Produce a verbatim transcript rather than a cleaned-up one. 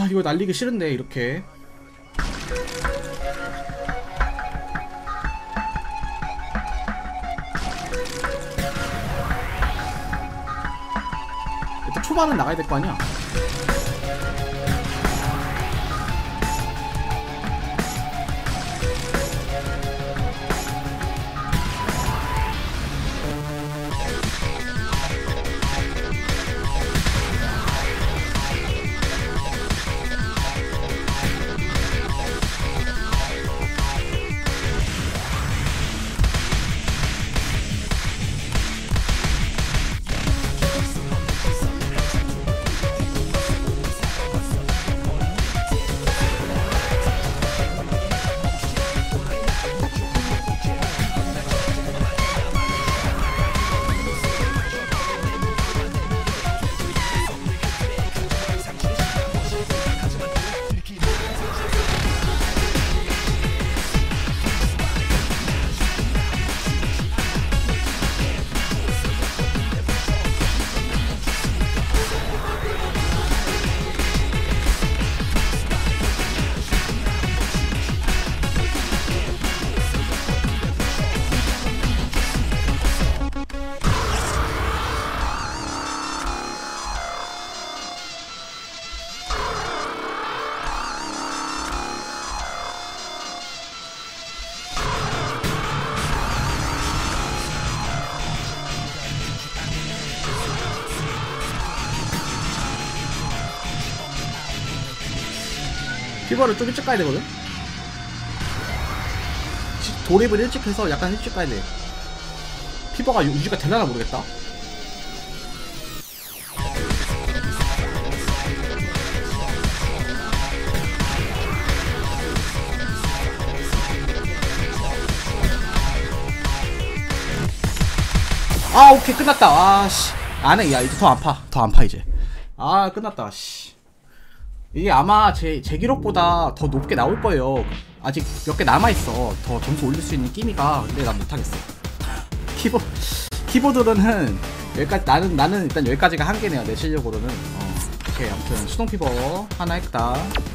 아 이거 날리기 싫은데 이렇게. 일단 초반은 나가야 될 거 아니야. 피버를 좀 일찍 가야 되거든? 돌입을 일찍 해서 약간 일찍 가야 돼. 피버가 유지가 되려나 모르겠다. 아 오케이 끝났다. 아씨 안해. 야 이제 더 아파. 더 아파 이제. 아 끝났다. 씨 이게 아마 제, 제 기록보다 더 높게 나올 거예요. 아직 몇 개 남아있어. 더 점수 올릴 수 있는 끼미가. 근데 난 못하겠어. 키보, 키보드로는 여기까지, 나는, 나는 일단 여기까지가 한계네요. 내 실력으로는. 어, 오케이. 아무튼 수동 피버 하나 했다.